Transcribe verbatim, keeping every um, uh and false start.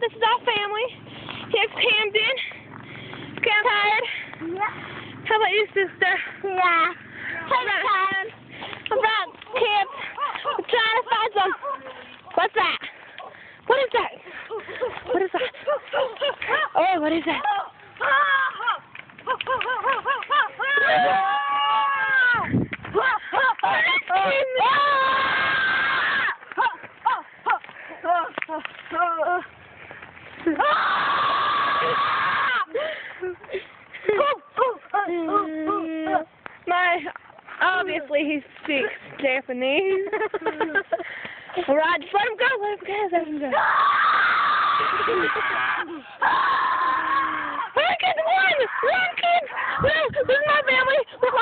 this is our family. Here's Camden. Cam tired? Yeah. How about you, sister? Yeah. Hey, Right. Karen. All right, kids. We're trying to find some. What's that? What is that? What is that? Oh, what is that? My, obviously he speaks Japanese. Alright, just let him go, let him go, let him go. Run, kids, run! Run, kids! No, this is my family!